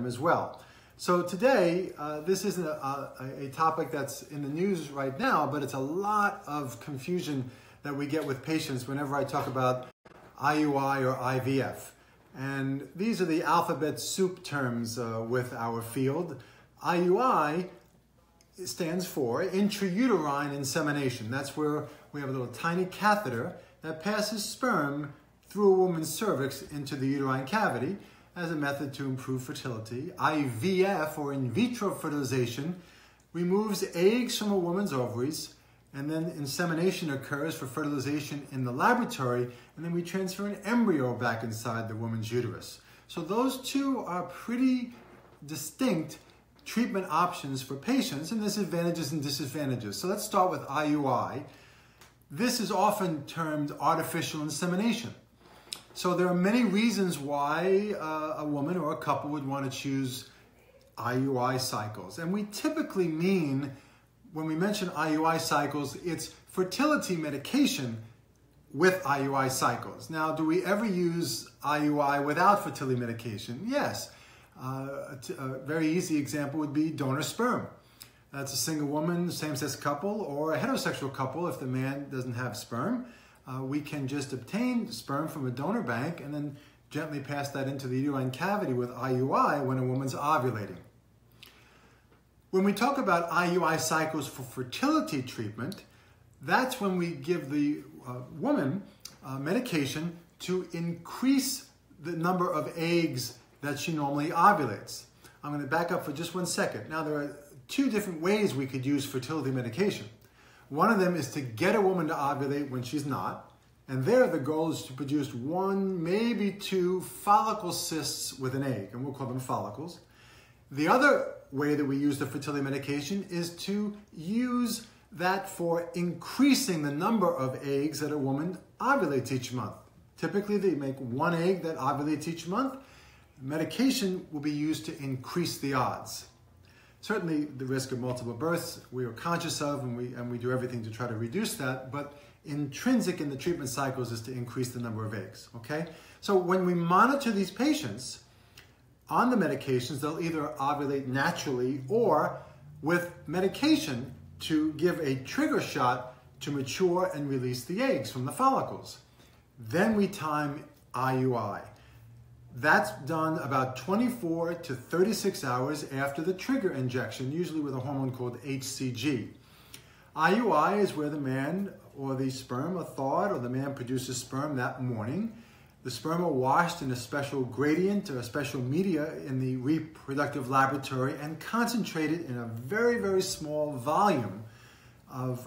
as well. So today, this isn't a topic that's in the news right now, but it's a lot of confusion that we get with patients whenever I talk about IUI or IVF. And these are the alphabet soup terms with our field. IUI stands for intrauterine insemination. That's where we have a little tiny catheter that passes sperm through a woman's cervix into the uterine cavity as a method to improve fertility. IVF, or in vitro fertilization, removes eggs from a woman's ovaries, and then insemination occurs for fertilization in the laboratory, and then we transfer an embryo back inside the woman's uterus. So those two are pretty distinct treatment options for patients, and there's advantages and disadvantages. So let's start with IUI. This is often termed artificial insemination. So there are many reasons why a woman or a couple would want to choose IUI cycles. And we typically mean, when we mention IUI cycles, it's fertility medication with IUI cycles. Now, do we ever use IUI without fertility medication? Yes. A very easy example would be donor sperm. That's a single woman, same-sex couple, or a heterosexual couple. If the man doesn't have sperm, we can just obtain sperm from a donor bank and then gently pass that into the uterine cavity with IUI when a woman's ovulating. When we talk about IUI cycles for fertility treatment, that's when we give the woman medication to increase the number of eggs that she normally ovulates. I'm going to back up for just 1 second. Now, there are two different ways we could use fertility medication. One of them is to get a woman to ovulate when she's not, and there the goal is to produce 1, maybe 2 follicle cysts with an egg, and we'll call them follicles. The other way that we use the fertility medication is to use that for increasing the number of eggs that a woman ovulates each month. Typically, they make 1 egg that ovulates each month. Medication will be used to increase the odds. Certainly, the risk of multiple births we are conscious of, and we do everything to try to reduce that, but intrinsic in the treatment cycles is to increase the number of eggs, okay? So when we monitor these patients on the medications, they'll either ovulate naturally or with medication to give a trigger shot to mature and release the eggs from the follicles. Then we time IUI. That's done about 24 to 36 hours after the trigger injection, usually with a hormone called HCG. IUI is where the man or the sperm are thawed, or the man produces sperm that morning. The sperm are washed in a special gradient or a special media in the reproductive laboratory and concentrated in a very, very small volume of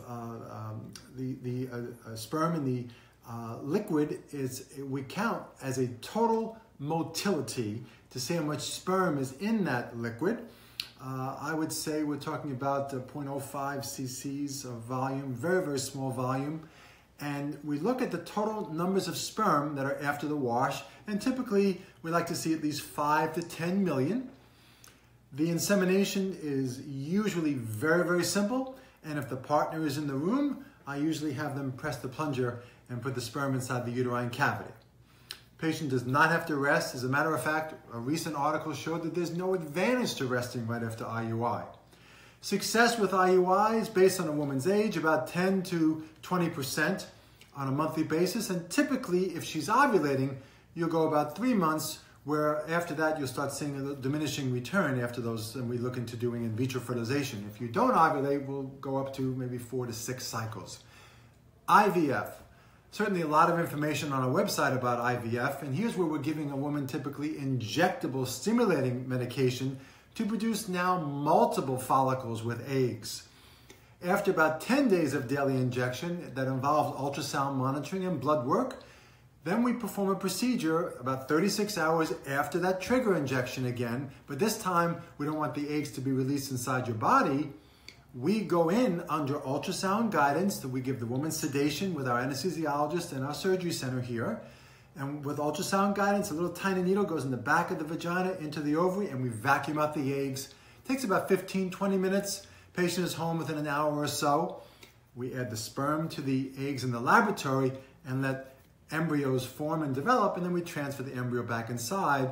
the sperm in the liquid. We count as a total motility to see how much sperm is in that liquid. I would say we're talking about 0.05 cc's of volume, very, very small volume. And we look at the total numbers of sperm that are after the wash, and typically we like to see at least 5 to 10 million. The insemination is usually very, very simple, and if the partner is in the room, I usually have them press the plunger and put the sperm inside the uterine cavity. Patient does not have to rest. As a matter of fact, a recent article showed that there's no advantage to resting right after IUI. Success with IUI is based on a woman's age, about 10 to 20% on a monthly basis, and typically if she's ovulating, you'll go about 3 months, where after that you'll start seeing a diminishing return after those, and we look into doing in vitro fertilization. If you don't ovulate, we'll go up to maybe 4 to 6 cycles. IVF. Certainly a lot of information on our website about IVF, and here's where we're giving a woman typically injectable stimulating medication to produce now multiple follicles with eggs. After about 10 days of daily injection that involves ultrasound monitoring and blood work, then we perform a procedure about 36 hours after that trigger injection again, but this time we don't want the eggs to be released inside your body. We go in under ultrasound guidance, that we give the woman sedation with our anesthesiologist in our surgery center here. And with ultrasound guidance, a little tiny needle goes in the back of the vagina into the ovary, and we vacuum out the eggs. It takes about 15, 20 minutes. Patient is home within an hour or so. We add the sperm to the eggs in the laboratory and let embryos form and develop, and then we transfer the embryo back inside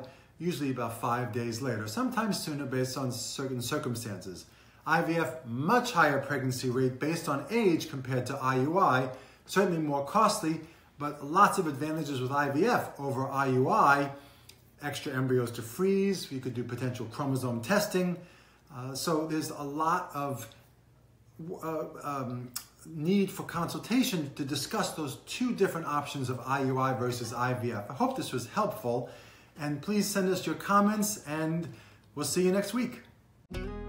usually about 5 days later, sometimes sooner based on certain circumstances. IVF, much higher pregnancy rate based on age compared to IUI, certainly more costly, but lots of advantages with IVF over IUI. Extra embryos to freeze, you could do potential chromosome testing. So there's a lot of need for consultation to discuss those two different options of IUI versus IVF. I hope this was helpful, and please send us your comments, and we'll see you next week.